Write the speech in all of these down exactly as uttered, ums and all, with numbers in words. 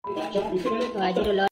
तो आज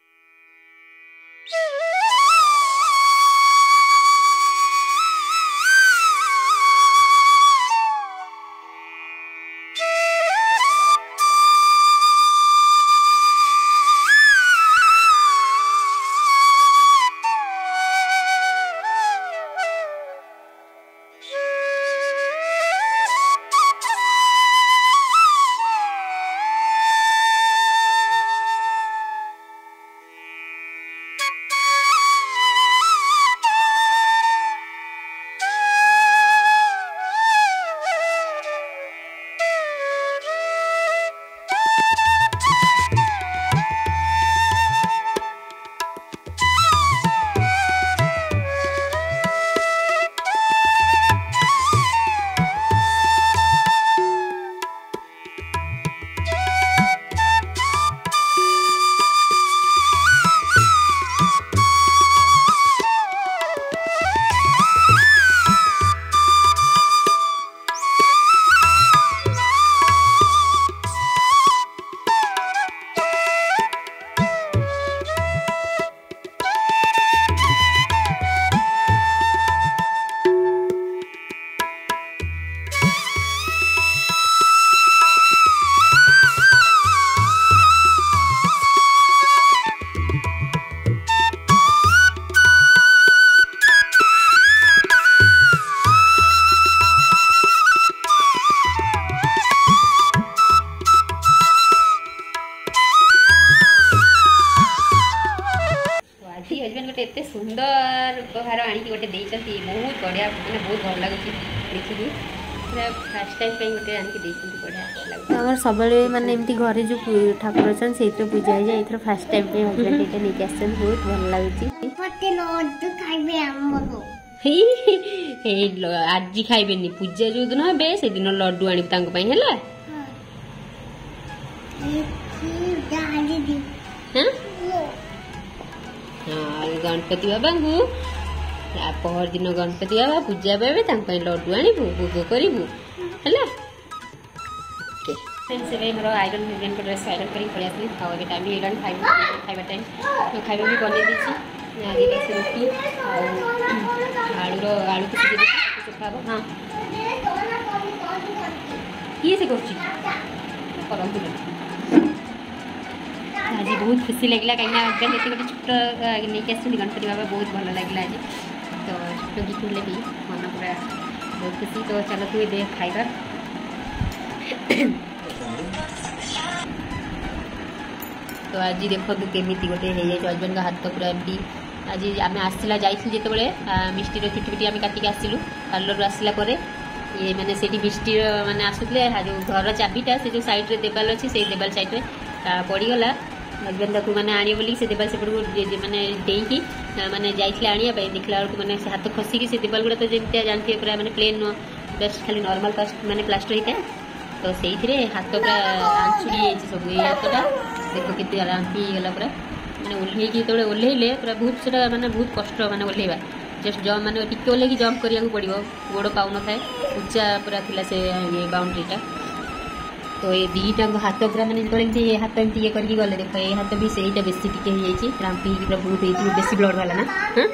एते सुंदर उपहार आनी गोटे देइछंती बहुत बढ़िया माने बहुत भल लागुची देखि फर्स्ट टाइम पे गोटे आनी देइछंती बढ़िया लागुची हमर सबले माने एमती घरे जो ठाकुर छन सेत्र पूजा है जे इथर फर्स्ट टाइम पे हस्बैंड एटा नै आछन बहुत भल लागुची मते लड्डू खाइबे हमको हे हे आज खाइबे नि पूजा जो दिन बे से दिन लड्डू आनी तांको पई हैला हां हाँ गणपति बाबा को पहर दिन गणपति बाबा पूजा पाबे लड्डू आनबू भोग करूँ है मोर आयरन हजबैंड ड्रेस आयरन कर पड़े आसली खावा टाइम भी होगा खाइबा खाइबा टाइम तो खाइबा भी बन देसी रुटी आलू आलू तो खाब हाँ किए से कर आज बहुत खुशी लगे कहीं हजबैंड ये गोटे छोट नहीं आस गणपति बाबा बहुत भल लगे आज तो छोट गिफ्ट मिले भी मन पूरा बहुत खुशी तो चलो तू दे खाइबा तो आज देखो केमी गोटे हजबैंड का हाथ पूरा एमती आज आम आसला जाइए जो मिष्टी चुटी आम काटिक आसलु पार्लर आसला ये मैंने से मिष्टी मैंने आसुले जो घर चाबिटा से जो सैड्रे देवाल अच्छी से देवाल सैड्रे पड़गला हजबैंड को मैंने आने बोली से देवाल सेपट को मैंने डेकी मैंने जाइए आने देखला बेलू मैंने हाथ खसिकी से देवाल गुड़ा तो जमी जानते पूरा मैंने प्लेन जस्ट खाली नॉर्मल कास्ट मैंने प्लास्टर होता है तो से हाथ पूरा आंचुड़ी सब ये हाथटा देखो कितने आंटी गला पूरा मैंने ओल्लैकी जो ओल्लैले पूरा बहुत से मैंने बहुत कष्ट मैंने ओल्लैवा जस्ट जम मैंने टिके ओल्लैकी जम्प करिया पड़ो गोड़ पाउन थाए उच्चा पूरा थिला से ये बाउंड्रीटा तो ये दीटा हाथ पूरा मैंने जो हाथ एमती ये करके गले देख ये हाथ भी सहीटा बेसी टिके हो जाइए क्रांपी पूरा बहुत होती बेसी ब्लड वाला ना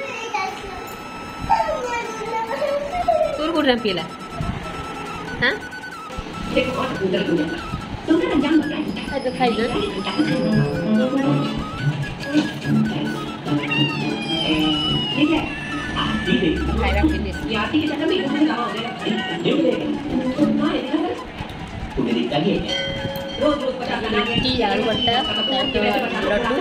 तोर को क्रांपी है हाँ तो खाई दो खाइबा रोज रोज पचास आलू बट्टा लड्डू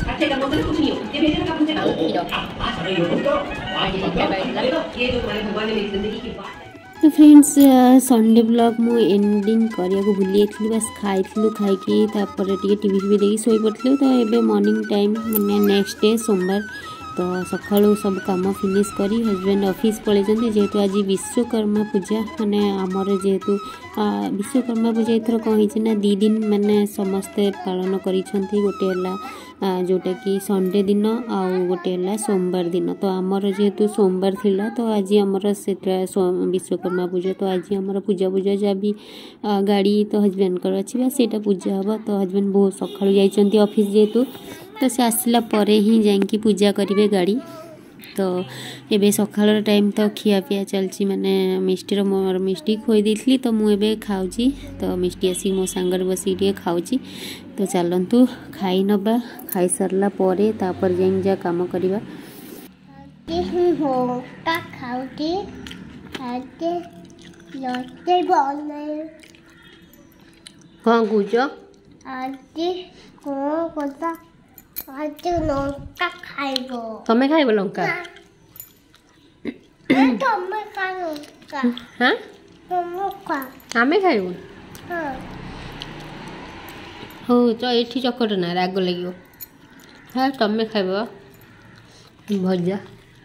तो फ्रेंड्स संडे ब्लॉग मु एंडिंग करिया को भूली थी बस खाई खाई टीवी भी देखी शोई पड़ती तो ये मॉर्निंग टाइम मैंने नेक्स्ट डे सोमवार तो सका सब कम फिनिश करी हजबैंड ऑफिस पलि जेहेतु आज विश्वकर्मा पूजा माने आमर जेहेतु विश्वकर्मा पूजा एथर कौन होना दी दिन माने समस्ते पालन करिसेंती गोटे जोटा कि संडे दिन आउ गोटे सोमवार दिन तो आमर जेहेतु सोमवार थिला तो आज आमर से विश्वकर्मा पूजा तो आज आमर पूजा पूजा जहाँ भी गाड़ी तो हजबैंड कर अच्छी सेटा पूजा हम तो हजबैंड बहुत सकाळु जाइछंती ऑफिस जेहेतु तो से आसला परे ही जाइकी पूजा करेंगे गाड़ी तो एबे सकाळ टाइम तो खिया पिया चलची माने मिष्टीर मोर मिष्टी खोई देथली तो मुझे खाऊची तो मिष्टी आसी मो सांगर बसी टे खाऊची तो चलतु खाई नबा खाई सरला परे तापर जाइन जा काम करबा कौन गुज तमें खाइब लंका हाँ आमे खाइब हो तो ये चकट ना राग लगे हाँ तमें खाइब भजा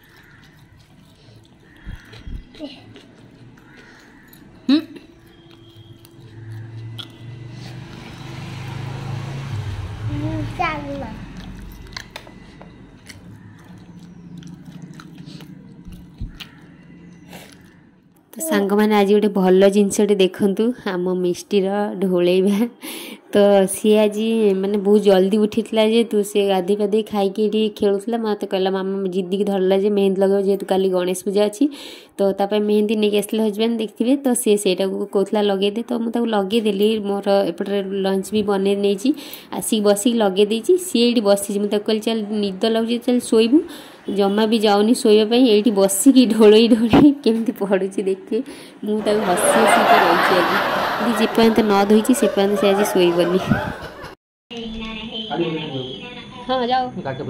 तो सांग मैंने आज गोटे भल जिनसटे देखु आम मिष्टीर ढोलैबा तो सी आज माने बहुत जल्दी उठी जेहेतु सी गाधी पाधी खाई खेलुला मत कहला मामा जिद्दी धरला जे मेहंदी लगे जेहेतु काली गणेश पूजा अच्छी तो ताप मेहंदी नहीं आसले हजबैंड देखिए तो सी से कहला लगेदे तो मुझे लगेदेली मोर एपटे लंच भी बन नहीं आसिक बसिक लगेदे सी ये बसी मुझे कहली चल निद लगे चल शोबू जमा भी जाऊनी शोबा ये बसिकी ढोलई ढोलई केमती पड़ुची देखिए मुझे हसी हसी रही आज जेपर्यंत न धोई से पर्यंत से आज शोबनी हाँ जाओ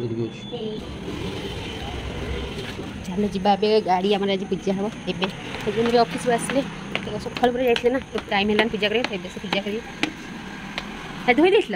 चलो जीवा गाड़ी आम आज पूजा हम एवं ऑफिस आसले सकाल जाइए ना तो टाइम है पूजा कर पूजा कर धोई देख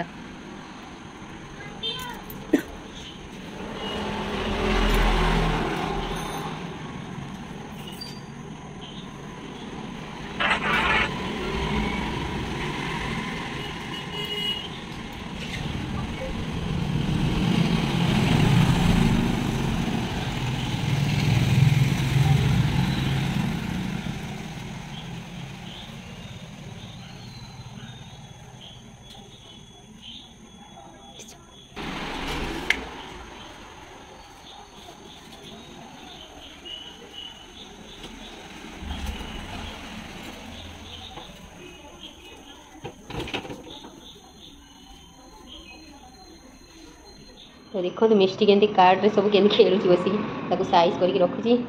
तो देखो तो मिष्टी के कार्ड रे सब के खेलुची बसिक साइज करके रखुची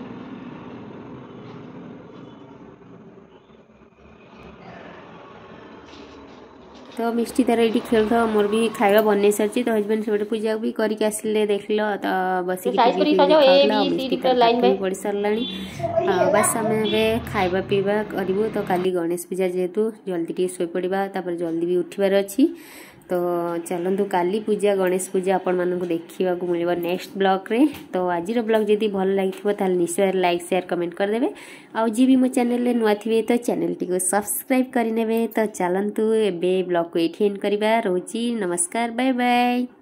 तो मिष्टी तार ये खेल था मोर भी खाଇବା बन सारी तो हजबैंड से पूजा भी करके आसिले देख लो तो बसिक पड़ सारा बस आम खाଇବା पीवा करूँ तो काली गणेश पूजा जेहेतु जल्दी टे शोई पड़ा जल्दी भी उठबार अच्छी तो चलतु काली पूजा गणेश पूजा आपण मानक देखा मिल नेक्स्ट ब्लॉग रे तो आज ब्लॉग जदि भल लगे निश्चय लाइक शेयर कमेंट करदे आउ जी भी मो चैनल नुआ थे तो चैनल टी को सब्सक्राइब करने तो चलतु एबे ब्लॉग को ये एंड करवा रोची नमस्कार बाय बाय।